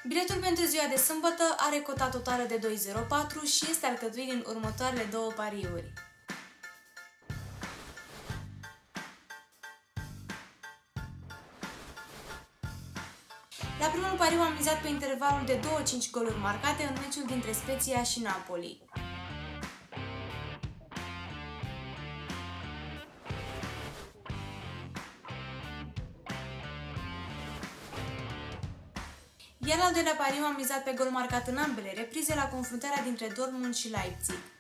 Biletul pentru ziua de sâmbătă are cota totală de 2,04 și este alcătuit din următoarele două pariuri. La primul pariu am mizat pe intervalul de 2-5 goluri marcate în meciul dintre Spezia și Napoli. Iar al doilea pariu am mizat pe gol marcat în ambele reprize la confruntarea dintre Dortmund și Leipzig.